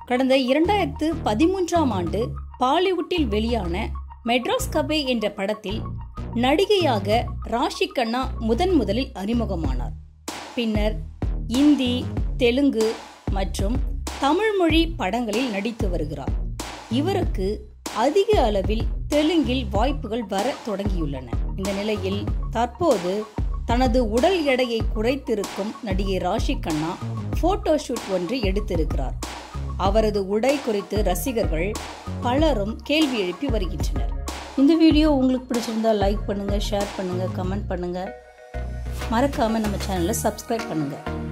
கடந்த 2013ஆம் ஆண்டு பாலிவுட்டில் வெளியான மெட்ராஸ் கபே என்ற படத்தில் நடிகையாக ராஷிகண்ணா முதலில் அறிமுகமானார். பின்னர் இந்தி, தெலுங்கு மற்றும் தமிழ் மொழி படங்களில் நடித்து வருகிறார். இவருக்கு அதிக அளவில் தெலுங்கில் வாய்ப்புகள் வர தொடங்கியுள்ளன. இந்த நிலையில் தற்போது தனது உடல் எடையை குறைத்திருக்கும் நடிகை ராஷிகண்ணா போட்டோஷூட் ஒன்று எடுத்திருக்கிறார். அவரது உடை குறித்து ரசிகர்கள் பலரும் கேள்வி எழுப்பி வருகின்றனர். இந்த வீடியோ உங்களுக்கு பிடிச்சிருந்தா லைக் பண்ணுங்க, ஷேர் பண்ணுங்க, கமெண்ட் பண்ணுங்க. மறக்காம நம்ம சேனலை சப்ஸ்கிரைப் பண்ணுங்க.